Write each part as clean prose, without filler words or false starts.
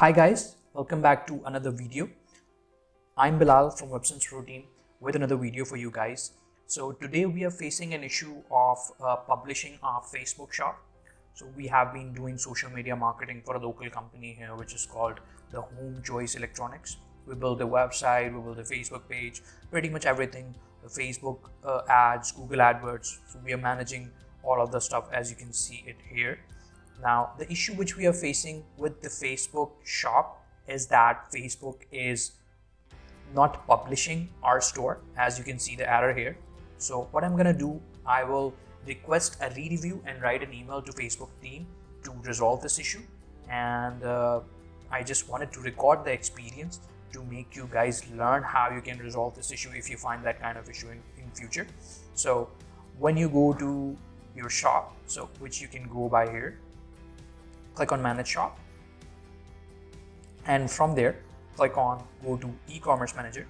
Hi guys, welcome back to another video. I'm Bilal from Websense Pro Team with another video for you guys. So today we are facing an issue of publishing our Facebook shop. So we have been doing social media marketing for a local company here, which is called the Home Choice Electronics. We build a website, we build a Facebook page, pretty much everything, the Facebook ads, Google AdWords. So we are managing all of the stuff as you can see it here. Now, the issue which we are facing with the Facebook shop is that Facebook is not publishing our store, as you can see the error here. So what I'm gonna do, I will request a re-review and write an email to Facebook team to resolve this issue. And I just wanted to record the experience to make you guys learn how you can resolve this issue if you find that kind of issue in future. So when you go to your shop, so which you can go by here, click on Manage Shop, and from there click on go to e-commerce manager,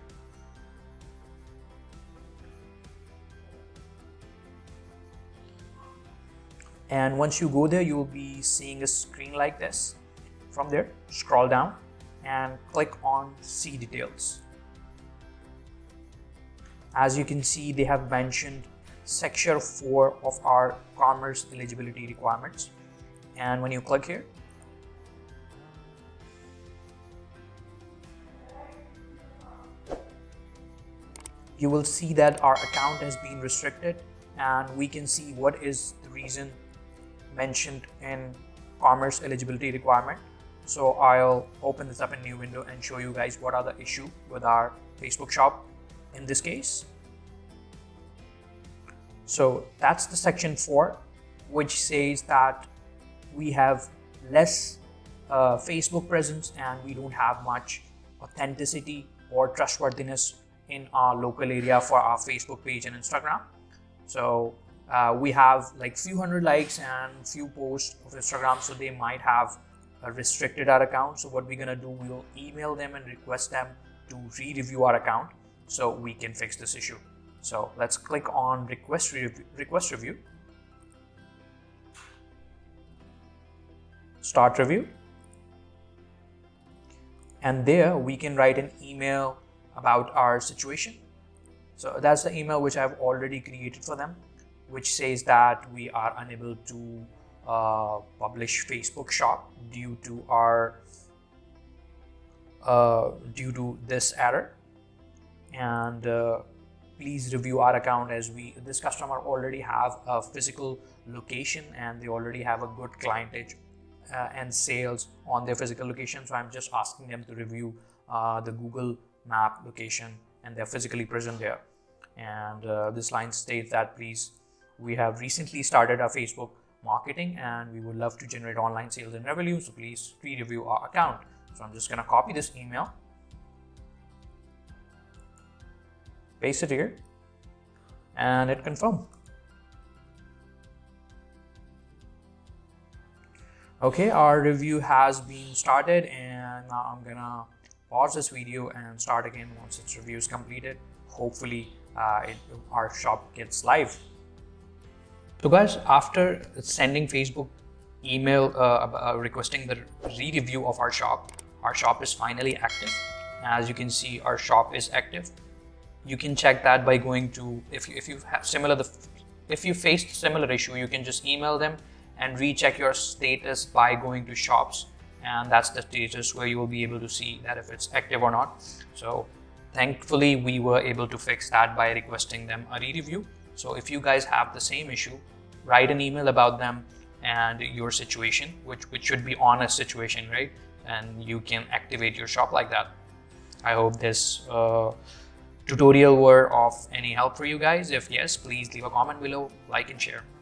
and once you go there you will be seeing a screen like this. From there scroll down and click on see details. As you can see, they have mentioned section 4 of our commerce eligibility requirements. And when you click here, you will see that our account has been restricted, and we can see what is the reason mentioned in commerce eligibility requirement. So I'll open this up in a new window and show you guys what are the issue with our Facebook shop in this case. So that's the section 4, which says that we have less Facebook presence and we don't have much authenticity or trustworthiness in our local area for our Facebook page and Instagram. So we have like few hundred likes and few posts of Instagram, so they might have restricted our account. So what we're gonna do, we'll email them and request them to re-review our account so we can fix this issue. So let's click on request review. Start review, and there we can write an email about our situation. So that's the email which I've already created for them, which says that we are unable to publish Facebook shop due to our due to this error, and please review our account, as this customer already have a physical location and they already have a good clientage and sales on their physical location. So I'm just asking them to review the Google map location and they're physically present there. And this line states that please, we have recently started our Facebook marketing and we would love to generate online sales and revenue, so please re-review our account. So I'm just going to copy this email, paste it here, and hit confirm. Okay, our review has been started, and now I'm gonna pause this video and start again once its review is completed. Hopefully our shop gets live. So guys, after sending Facebook email requesting the re-review of our shop is finally active. As you can see, our shop is active. You can check that by going to, if you faced similar issue, you can just email them and recheck your status by going to shops, and that's the status where you will be able to see that if it's active or not. So thankfully we were able to fix that by requesting them a re-review. So if you guys have the same issue, write an email about them and your situation, which should be honest situation, right? And you can activate your shop like that. I hope this tutorial were of any help for you guys. If yes, please leave a comment below, like and share.